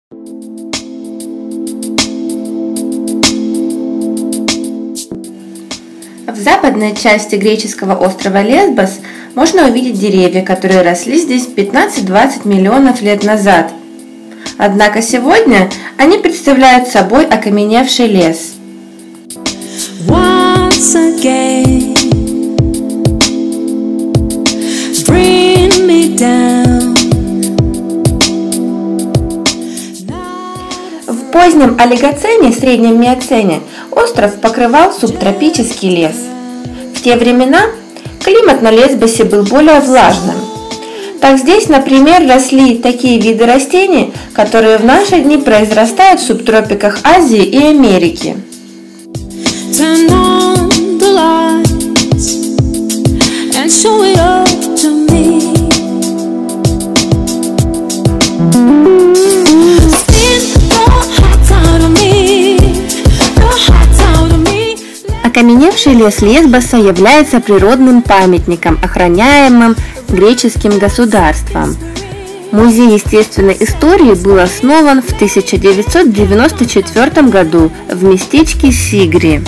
В западной части греческого острова Лесбос можно увидеть деревья, которые росли здесь 15-20 миллионов лет назад. Однако сегодня они представляют собой окаменевший лес. В позднем олигоцене, среднем миоцене, остров покрывал субтропический лес. В те времена климат на Лесбосе был более влажным. Так здесь, например, росли такие виды растений, которые в наши дни произрастают в субтропиках Азии и Америки. Окаменевший лес Лесбоса является природным памятником, охраняемым греческим государством. Музей естественной истории был основан в 1994 году в местечке Сигри.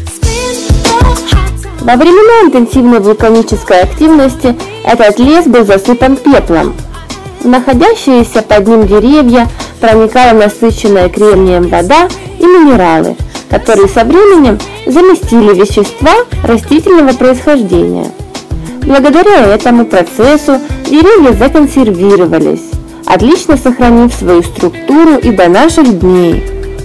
Во времена интенсивной вулканической активности этот лес был засыпан пеплом. В находящиеся под ним деревья проникала насыщенная кремнием вода и минералы, которые со временем заместили вещества растительного происхождения. Благодаря этому процессу деревья законсервировались, отлично сохранив свою структуру и до наших дней.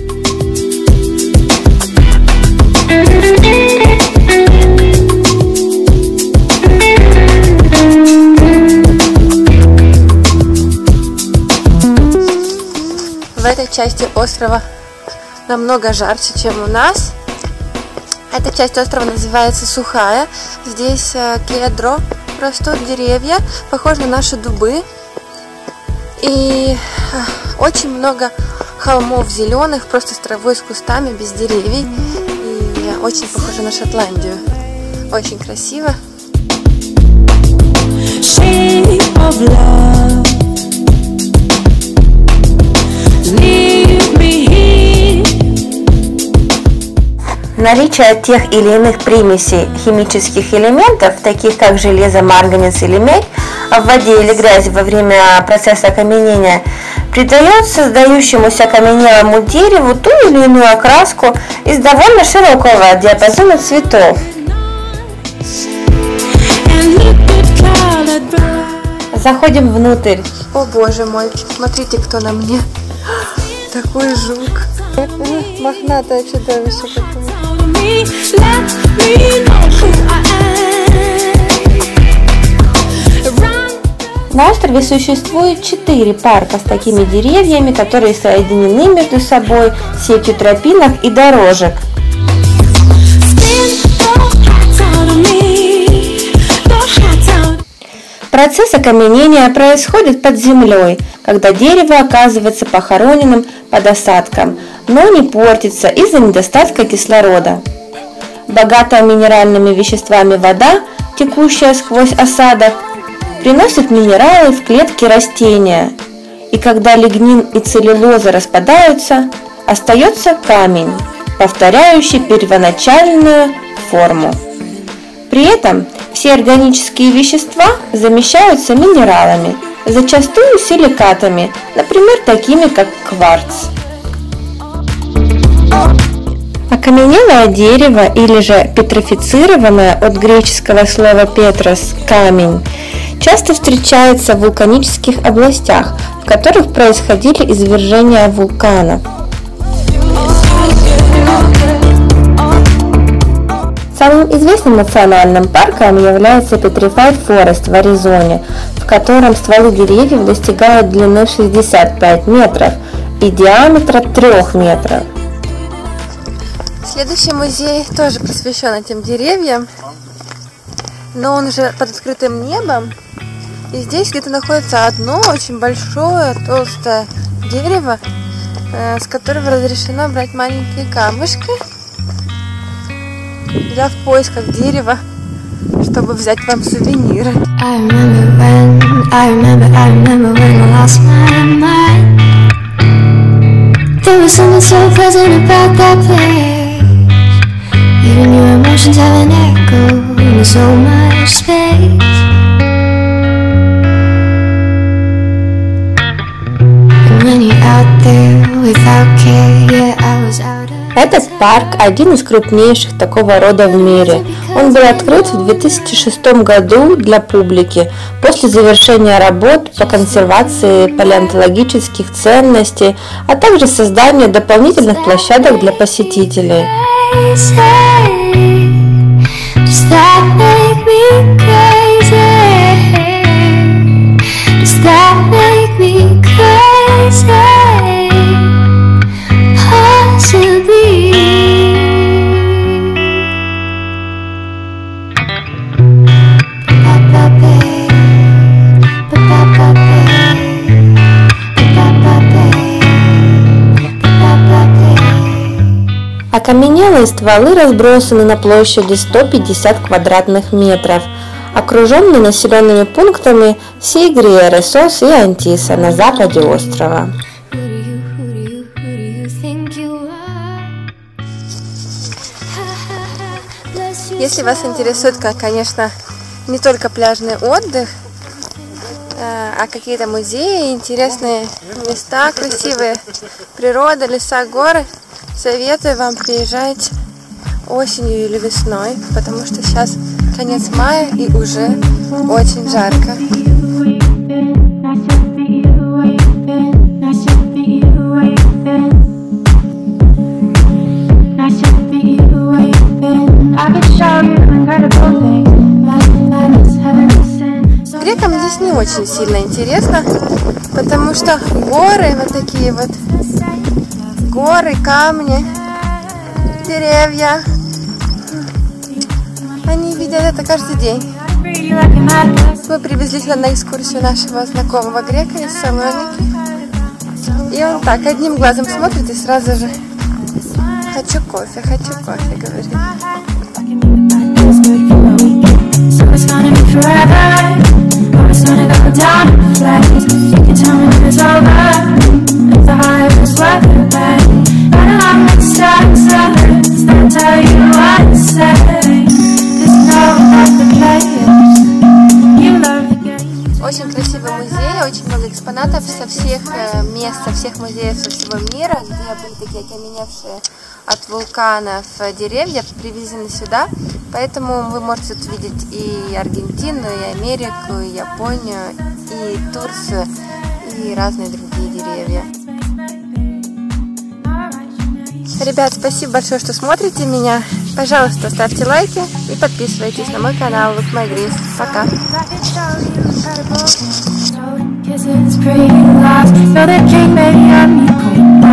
В этой части острова намного жарче, чем у нас. Эта часть острова называется Сухая. Здесь кедро растут деревья, похожи на наши дубы. И очень много холмов зеленых, просто с травой, с кустами, без деревьев. И очень похоже на Шотландию. Очень красиво. Наличие тех или иных примесей химических элементов, таких как железо, марганец или медь, в воде или грязи во время процесса окаменения, придает создающемуся окаменелому дереву ту или иную окраску из довольно широкого диапазона цветов. Заходим внутрь. О боже мой, смотрите, кто на мне. Такой жук. Мохнатое чудовище какое. На острове существует 4 парка с такими деревьями, которые соединены между собой сетью тропинок и дорожек. Процесс окаменения происходит под землей, когда дерево оказывается похороненным под осадком, но не портится из-за недостатка кислорода. Богатая минеральными веществами вода, текущая сквозь осадок, приносит минералы в клетки растения, и когда лигнин и целлюлоза распадаются, остается камень, повторяющий первоначальную форму. При этом все органические вещества замещаются минералами, зачастую силикатами, например, такими как кварц. Окаменелое дерево или же петрофицированное от греческого слова петрос – камень, часто встречается в вулканических областях, в которых происходили извержения вулканов. Самым известным национальным парком является Petrified Forest в Аризоне, в котором стволы деревьев достигают длины 65 метров и диаметра 3 метров. Следующий музей тоже посвящен этим деревьям, но он уже под открытым небом. И здесь где-то находится одно очень большое толстое дерево, с которого разрешено брать маленькие камушки. Я в поисках дерева, чтобы взять вам сувениры. I remember when I lost my mind. was something so pleasant about that place. Even your emotions have an echo in so much space. And when you're out there without care, yeah, I was out of. Этот парк один из крупнейших такого рода в мире. Он был открыт в 2006 году для публики после завершения работ по консервации палеонтологических ценностей, а также создания дополнительных площадок для посетителей. Окаменелые стволы разбросаны на площади 150 квадратных метров, окруженные населенными пунктами Сигриеры, Сос и Антиса на западе острова. Если вас интересует, конечно, не только пляжный отдых, а какие-то музеи, интересные места, красивые, природа, леса, горы, советую вам приезжать осенью или весной, потому что сейчас конец мая и уже очень жарко. Грекам здесь не очень сильно интересно, потому что горы, вот такие вот горы, камни, деревья, они видят это каждый день. Мы привезли сюда на экскурсию нашего знакомого грека из Салоники, и он так одним глазом смотрит и сразу же хочу кофе, говорит. Очень красивый музей, очень много экспонатов со всех мест, со всех музеев со всего мира, где были такие окаменевшие от вулканов деревья, привезены сюда. Поэтому вы можете тут видеть и Аргентину, и Америку, и Японию, и Турцию, и разные другие деревья. Ребят, спасибо большое, что смотрите меня. Пожалуйста, ставьте лайки и подписывайтесь на мой канал Look My Greece. Пока! Kisses, pretty lies, so that king, baby, I'm your queen.